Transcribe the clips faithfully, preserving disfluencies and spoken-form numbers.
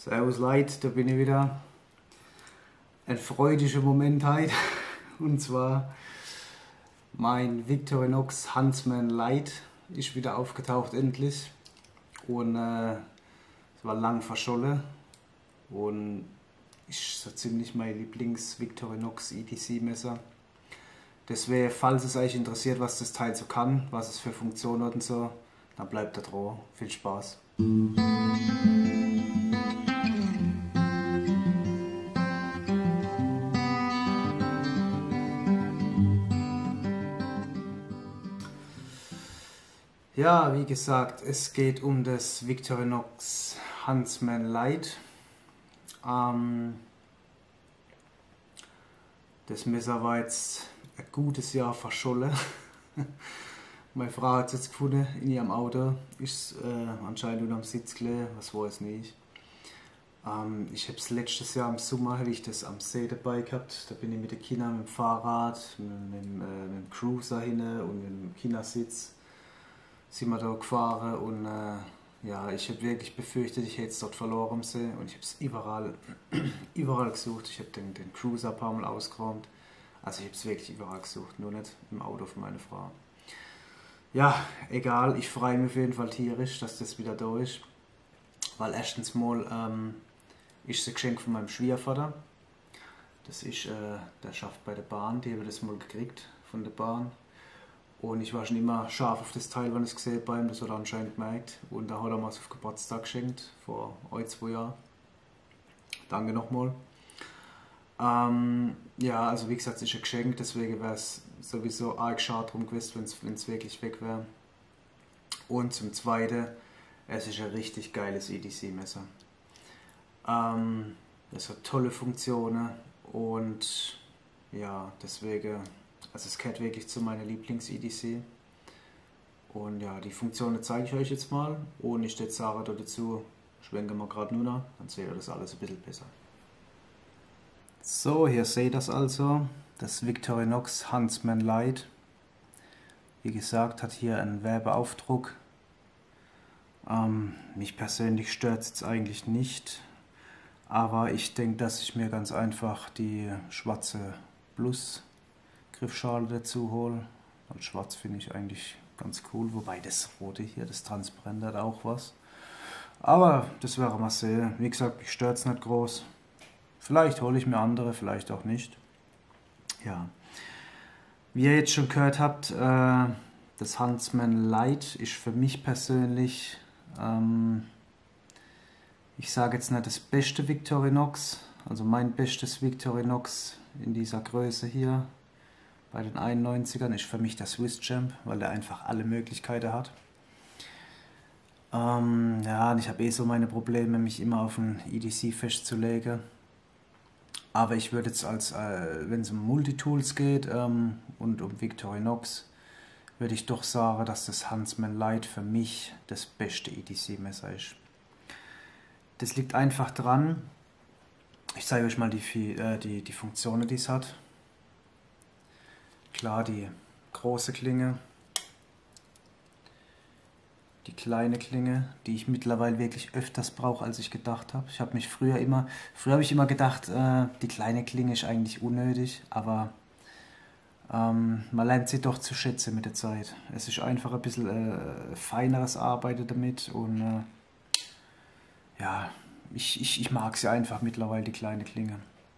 Servus Leute, da bin ich wieder. Ein freudiger Moment heute. Und zwar mein Victorinox Huntsman Lite ist wieder aufgetaucht endlich. Und äh, es war lang verschollen. Und ist so ziemlich mein Lieblings-Victorinox E T C-Messer. Deswegen, falls es euch interessiert, was das Teil so kann, was es für Funktionen hat und so, dann bleibt da dran. Viel Spaß. Ja, wie gesagt, es geht um das Victorinox Huntsman Lite. Ähm, das Messer war jetzt ein gutes Jahr verschollen. Meine Frau hat es jetzt gefunden in ihrem Auto. Ist äh, anscheinend unter dem Sitz gelegen, was weiß nicht. Ähm, ich habe es letztes Jahr im Sommer, habe ich das am See dabei gehabt. Da bin ich mit den Kindern mit dem Fahrrad, mit, mit, äh, mit dem Cruiser hin und mit dem Kindersitz sind wir da gefahren und äh, ja, ich habe wirklich befürchtet, ich hätte es dort verloren am See und ich habe es überall, überall gesucht. Ich habe den, den Cruiser ein paar Mal ausgeräumt. Also ich habe es wirklich überall gesucht, nur nicht im Auto von meiner Frau. Ja, egal, ich freue mich auf jeden Fall tierisch, dass das wieder da ist. Weil erstens mal ähm, ist es ein Geschenk von meinem Schwiegervater. Das ist, äh, der schafft bei der Bahn, die habe das mal gekriegt von der Bahn. Und ich war schon immer scharf auf das Teil, wenn ich es gesehen habe, das hat er anscheinend gemerkt. Und da hat er mir es auf Geburtstag geschenkt, vor ein, zwei Jahren. Danke nochmal. Ähm, ja, also wie gesagt, es ist ein Geschenk, deswegen wäre es sowieso arg schade drum gewesen, wenn es wirklich weg wäre. Und zum Zweiten, es ist ein richtig geiles E T C-Messer. Ähm, es hat tolle Funktionen und ja, deswegen, also es gehört wirklich zu meiner Lieblings-E T C. Und ja, die Funktionen zeige ich euch jetzt mal und ich stelle Sarah da dazu, schwenken wir gerade nur noch, dann seht ihr das alles ein bisschen besser. So, hier seht ihr das also, das Victorinox Huntsman Lite. Wie gesagt, hat hier einen Werbeaufdruck. Ähm, mich persönlich stört es jetzt eigentlich nicht, aber ich denke, dass ich mir ganz einfach die schwarze Plus Griffschale dazu hole. Und schwarz finde ich eigentlich ganz cool, wobei das rote hier, das Transparent hat auch was. Aber das wäre mal sehen. Wie gesagt, mich stört es nicht groß. Vielleicht hole ich mir andere, vielleicht auch nicht. Ja. Wie ihr jetzt schon gehört habt, äh, das Huntsman Lite ist für mich persönlich, ähm, ich sage jetzt nicht das beste Victorinox, also mein bestes Victorinox in dieser Größe hier. Bei den einundneunzigern ist für mich der Swiss Champ, weil der einfach alle Möglichkeiten hat. Ähm, ja, und ich habe eh so meine Probleme, mich immer auf ein E T C festzulegen. Aber ich würde jetzt als, äh, wenn es um Multitools geht ähm, und um Victorinox, würde ich doch sagen, dass das Huntsman Lite für mich das beste E T C-Messer ist. Das liegt einfach dran, ich zeige euch mal die, äh, die, die Funktionen, die es hat. Klar, die große Klinge, die kleine Klinge, die ich mittlerweile wirklich öfters brauche, als ich gedacht habe. Ich habe mich früher immer, früher habe ich immer gedacht, äh, die kleine Klinge ist eigentlich unnötig, aber ähm, man lernt sie doch zu schätzen mit der Zeit. Es ist einfach ein bisschen äh, feineres Arbeiten damit und äh, ja, ich, ich, ich mag sie einfach mittlerweile, die kleine Klinge.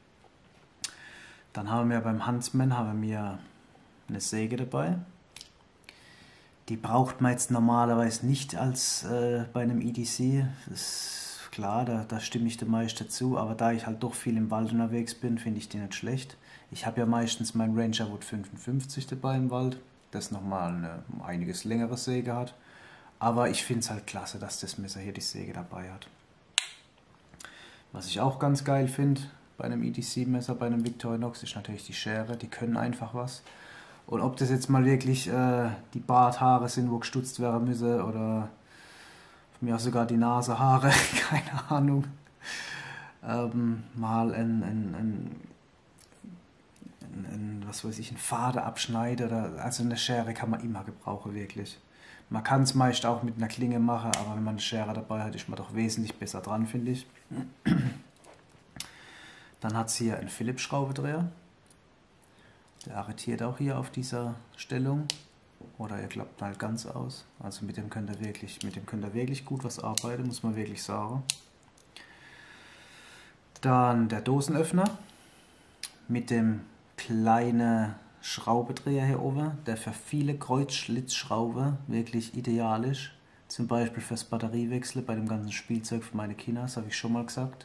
Dann haben wir beim Huntsman haben wir eine Säge dabei. Die braucht man jetzt normalerweise nicht als äh, bei einem E T C. Das ist klar, da, da stimme ich dem meist dazu. Aber da ich halt doch viel im Wald unterwegs bin, finde ich die nicht schlecht. Ich habe ja meistens mein Ranger Wood fünfundfünfzig dabei im Wald, das nochmal eine um einiges längere Säge hat. Aber ich finde es halt klasse, dass das Messer hier die Säge dabei hat. Was ich auch ganz geil finde bei einem E T C-Messer, bei einem Victorinox, ist natürlich die Schere. Die können einfach was. Und ob das jetzt mal wirklich äh, die Barthaare sind, wo gestutzt werden müssen, oder von mir auch sogar die Nasehaare, keine Ahnung. Ähm, mal ein, ein, ein, ein, ein, was weiß ich, ein Faden abschneiden, oder, also eine Schere kann man immer gebrauchen, wirklich. Man kann es meist auch mit einer Klinge machen, aber wenn man eine Schere dabei hat, ist man doch wesentlich besser dran, finde ich. Dann hat es hier einen Philips-Schraubendreher. Der arretiert auch hier auf dieser Stellung. Oder er klappt halt ganz aus. Also mit dem könnt ihr wirklich, mit dem könnt ihr wirklich gut was arbeiten, muss man wirklich sagen. Dann der Dosenöffner mit dem kleinen Schraubendreher hier oben, der für viele Kreuzschlitzschrauben wirklich ideal ist. Zum Beispiel fürs Batteriewechsel bei dem ganzen Spielzeug für meine Kinder, das habe ich schon mal gesagt.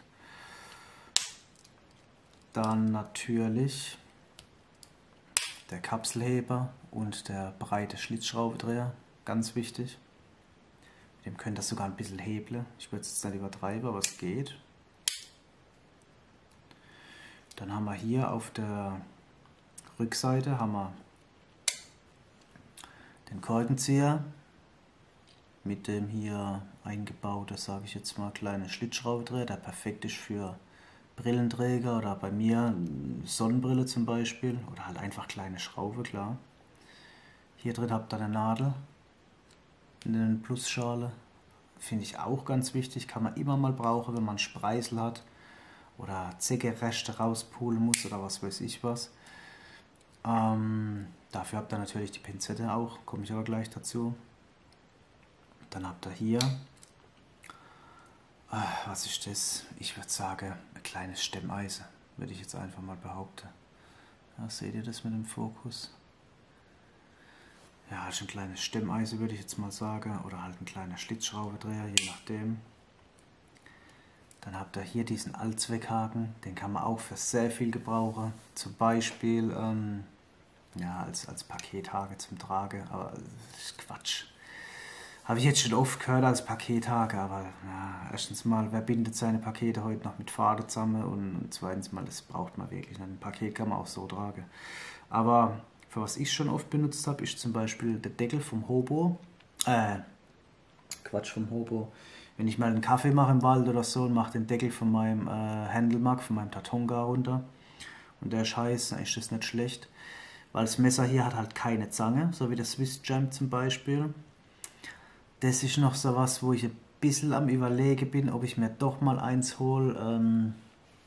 Dann natürlich der Kapselheber und der breite Schlitzschraubendreher, ganz wichtig. Mit dem könnt ihr sogar ein bisschen hebeln. Ich würde es jetzt nicht übertreiben, aber es geht. Dann haben wir hier auf der Rückseite haben wir den Korkenzieher mit dem hier eingebauten, sage ich jetzt mal, kleinen Schlitzschraubendreher, der perfekt ist für Brillenträger oder bei mir Sonnenbrille zum Beispiel oder halt einfach kleine Schraube, klar. Hier drin habt ihr eine Nadel in der Plusschale, finde ich auch ganz wichtig, kann man immer mal brauchen, wenn man Spreißel hat oder Zeckereste rauspulen muss oder was weiß ich was. Ähm, dafür habt ihr natürlich die Pinzette auch, komme ich aber gleich dazu. Dann habt ihr hier, äh, was ist das? Ich würde sagen, ein kleines Stemmeisen, würde ich jetzt einfach mal behaupten. Ja, seht ihr das mit dem Fokus? Ja, ist ein kleines Stemmeisen, würde ich jetzt mal sagen, oder halt ein kleiner Schlitzschraubendreher, je nachdem. Dann habt ihr hier diesen Allzweckhaken, den kann man auch für sehr viel gebrauchen. Zum Beispiel ähm, ja, als, als Pakethaken zum Tragen, aber das ist Quatsch. Habe ich jetzt schon oft gehört als Pakethaken, aber ja, erstens mal, wer bindet seine Pakete heute noch mit Faden zusammen und zweitens mal, das braucht man wirklich. Ein Paket kann man auch so tragen. Aber für was ich schon oft benutzt habe, ist zum Beispiel der Deckel vom Hobo. Äh, Quatsch vom Hobo. Wenn ich mal einen Kaffee mache im Wald oder so und mache den Deckel von meinem äh, Handelmark, von meinem Tatonga runter und der ist heiß, dann ist das nicht schlecht. Weil das Messer hier hat halt keine Zange, so wie der Swiss Jam zum Beispiel. Das ist noch so was, wo ich ein bisschen am Überlegen bin, ob ich mir doch mal eins hole. Ähm,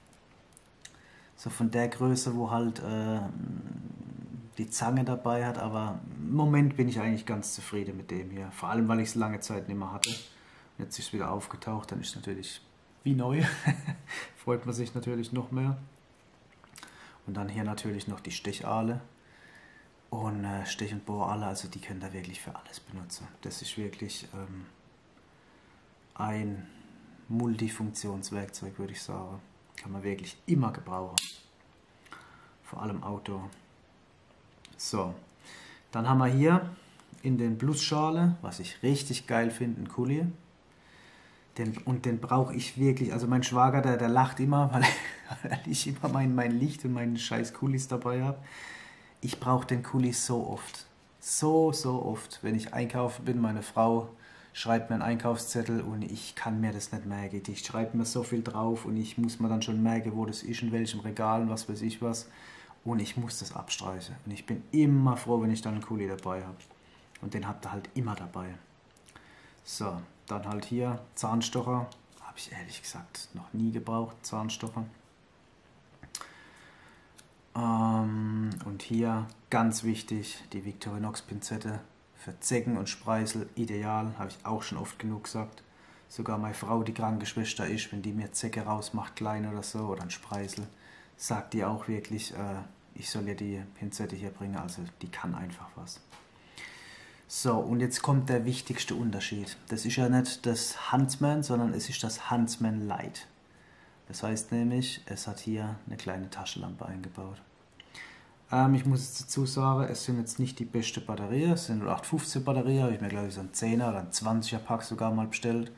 so von der Größe, wo halt äh, die Zange dabei hat. Aber im Moment bin ich eigentlich ganz zufrieden mit dem hier. Vor allem, weil ich es lange Zeit nicht mehr hatte. Jetzt ist es wieder aufgetaucht, dann ist es natürlich wie neu. Freut man sich natürlich noch mehr. Und dann hier natürlich noch die Stechahle. Und äh, Stech- und Bohrahle, also die könnt ihr wirklich für alles benutzen. Das ist wirklich ähm, ein Multifunktionswerkzeug, würde ich sagen. Kann man wirklich immer gebrauchen. Vor allem Outdoor. So, dann haben wir hier in den Plusschale, was ich richtig geil finde, einen Kuli. Den, und den brauche ich wirklich, also mein Schwager, der, der lacht immer, weil, weil ich immer mein, mein Licht und meine scheiß Kulis dabei habe. Ich brauche den Kuli so oft, so, so oft. Wenn ich einkaufen bin, meine Frau schreibt mir einen Einkaufszettel und ich kann mir das nicht merken. Ich schreibe mir so viel drauf und ich muss mir dann schon merken, wo das ist, in welchem Regal und was weiß ich was. Und ich muss das abstreichen. Und ich bin immer froh, wenn ich dann einen Kuli dabei habe. Und den habt ihr halt immer dabei. So, dann halt hier Zahnstocher. Habe ich ehrlich gesagt noch nie gebraucht, Zahnstocher. Ähm, und hier ganz wichtig, die Victorinox Pinzette für Zecken und Spreißel, ideal, habe ich auch schon oft genug gesagt. Sogar meine Frau, die kranke Schwester ist, wenn die mir Zecke rausmacht, klein oder so, oder ein Spreißel, sagt die auch wirklich, äh, ich soll ihr die Pinzette hier bringen, also die kann einfach was. So, und jetzt kommt der wichtigste Unterschied. Das ist ja nicht das Huntsman, sondern es ist das Huntsman Lite. Das heißt nämlich, es hat hier eine kleine Taschenlampe eingebaut. Ähm, ich muss jetzt dazu sagen, es sind jetzt nicht die beste Batterie, es sind null acht fünfzehn Batterie, habe ich mir glaube ich so ein zehner oder ein zwanziger Pack sogar mal bestellt.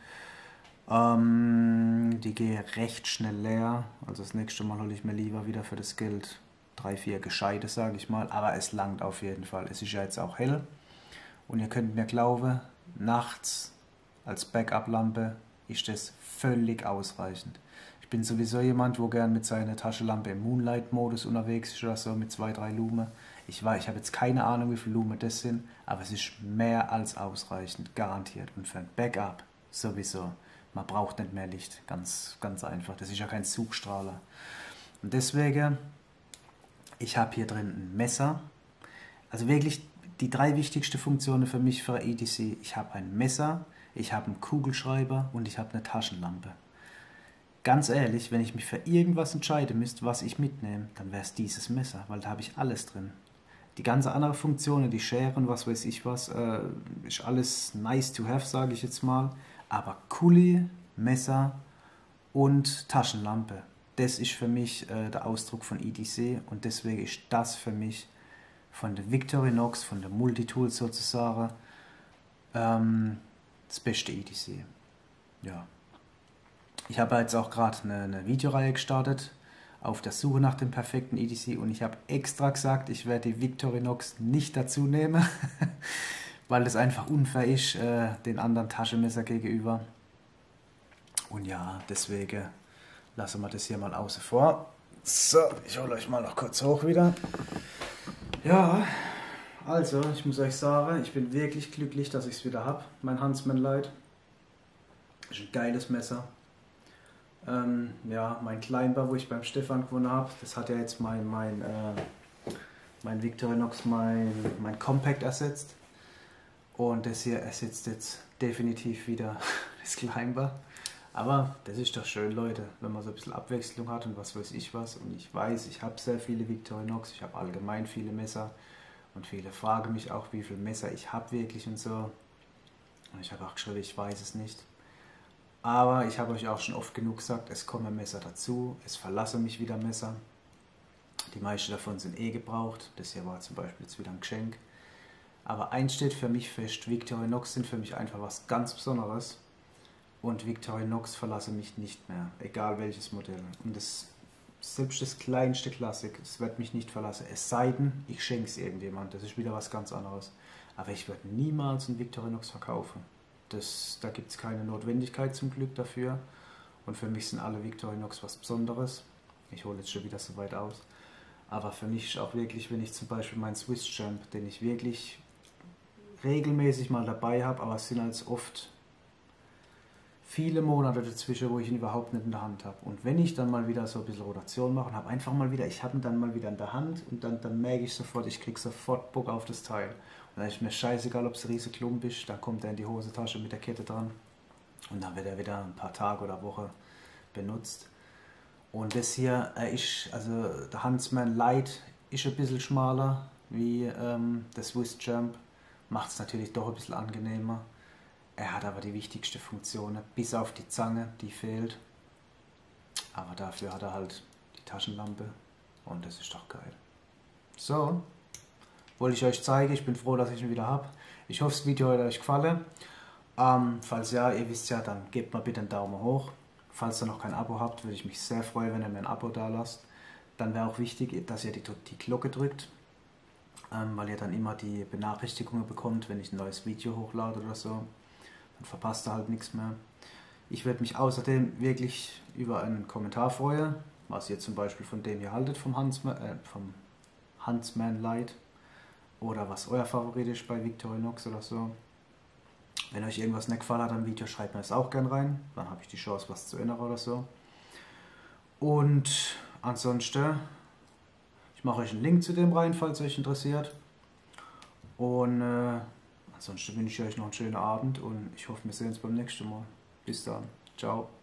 Ähm, die gehe recht schnell leer, also das nächste Mal hole ich mir lieber wieder für das Geld drei, vier gescheite, sage ich mal, aber es langt auf jeden Fall. Es ist ja jetzt auch hell und ihr könnt mir glauben, nachts als Backup-Lampe ist das völlig ausreichend. Ich bin sowieso jemand, wo gern mit seiner Taschenlampe im Moonlight-Modus unterwegs ist oder so, mit zwei, drei Lumen. Ich weiß, ich habe jetzt keine Ahnung, wie viel Lumen das sind, aber es ist mehr als ausreichend, garantiert. Und für ein Backup sowieso. Man braucht nicht mehr Licht, ganz, ganz einfach. Das ist ja kein Zugstrahler. Und deswegen, ich habe hier drin ein Messer. Also wirklich die drei wichtigsten Funktionen für mich für E D C. Ich habe ein Messer, ich habe einen Kugelschreiber und ich habe eine Taschenlampe. Ganz ehrlich, wenn ich mich für irgendwas entscheiden müsste, was ich mitnehme, dann wäre es dieses Messer, weil da habe ich alles drin. Die ganze andere Funktionen, die Scheren, was weiß ich was, äh, ist alles nice to have, sage ich jetzt mal. Aber Kuli, Messer und Taschenlampe, das ist für mich äh, der Ausdruck von E D C und deswegen ist das für mich von der Victorinox, von der Multitool sozusagen, ähm, das beste E D C. Ja. Ich habe jetzt auch gerade eine, eine Videoreihe gestartet auf der Suche nach dem perfekten E D C und ich habe extra gesagt, ich werde die Victorinox nicht dazu nehmen, weil das einfach unfair ist äh, den anderen Taschenmesser gegenüber. Und ja, deswegen lassen wir das hier mal außen vor. So, ich hole euch mal noch kurz hoch wieder. Ja, also ich muss euch sagen, ich bin wirklich glücklich, dass ich es wieder habe, mein Huntsman Light. Ist ein geiles Messer. Ähm, ja, mein Kleinbar, wo ich beim Stefan gewonnen habe, das hat ja jetzt mein, mein, äh, mein Victorinox, mein, mein Compact ersetzt. Und das hier ersetzt jetzt definitiv wieder das Kleinbar. Aber das ist doch schön, Leute, wenn man so ein bisschen Abwechslung hat und was weiß ich was. Und ich weiß, ich habe sehr viele Victorinox, ich habe allgemein viele Messer. Und viele fragen mich auch, wie viele Messer ich habe wirklich und so. Und ich habe auch geschrieben, ich weiß es nicht. Aber ich habe euch auch schon oft genug gesagt, es kommen Messer dazu, es verlassen mich wieder Messer. Die meisten davon sind eh gebraucht, das hier war zum Beispiel jetzt wieder ein Geschenk. Aber eins steht für mich fest, Victorinox sind für mich einfach was ganz Besonderes. Und Victorinox verlasse mich nicht mehr, egal welches Modell. Und das, selbst das kleinste Klassik, es wird mich nicht verlassen. Es sei denn, ich schenke es irgendjemand, das ist wieder was ganz anderes. Aber ich werde niemals einen Victorinox verkaufen. Das, da gibt es keine Notwendigkeit zum Glück dafür. Und für mich sind alle Victorinox was Besonderes. Ich hole jetzt schon wieder so weit aus. Aber für mich ist auch wirklich, wenn ich zum Beispiel meinen Swiss Champ, den ich wirklich regelmäßig mal dabei habe, aber es sind halt oft viele Monate dazwischen, wo ich ihn überhaupt nicht in der Hand habe. Und wenn ich dann mal wieder so ein bisschen Rotation mache und habe einfach mal wieder, ich habe ihn dann mal wieder in der Hand und dann, dann merke ich sofort, ich kriege sofort Bock auf das Teil. Und dann ist mir scheißegal, ob es ein riesen Klump ist, dann kommt er in die Hosentasche mit der Kette dran und dann wird er wieder ein paar Tage oder Woche benutzt. Und das hier er ist, also der Huntsman Light ist ein bisschen schmaler wie ähm, der Swiss Champ, macht es natürlich doch ein bisschen angenehmer. Er hat aber die wichtigste Funktion, bis auf die Zange, die fehlt. Aber dafür hat er halt die Taschenlampe und das ist doch geil. So, wollte ich euch zeigen. Ich bin froh, dass ich ihn wieder habe. Ich hoffe, das Video hat euch gefallen. Ähm, falls ja, ihr wisst ja, dann gebt mal bitte einen Daumen hoch. Falls ihr noch kein Abo habt, würde ich mich sehr freuen, wenn ihr mir ein Abo da lasst. Dann wäre auch wichtig, dass ihr die, die Glocke drückt, ähm, weil ihr dann immer die Benachrichtigungen bekommt, wenn ich ein neues Video hochlade oder so. Dann verpasst ihr halt nichts mehr. Ich würde mich außerdem wirklich über einen Kommentar freuen, was ihr zum Beispiel von dem ihr haltet, vom Huntsman, äh, vom Huntsman Light. Oder was euer Favorit ist bei Victorinox oder so. Wenn euch irgendwas nicht gefallen hat am Video, schreibt mir das auch gerne rein. Dann habe ich die Chance, was zu ändern oder so. Und ansonsten, ich mache euch einen Link zu dem rein, falls euch interessiert. Und äh, ansonsten wünsche ich euch noch einen schönen Abend und ich hoffe, wir sehen uns beim nächsten Mal. Bis dann. Ciao.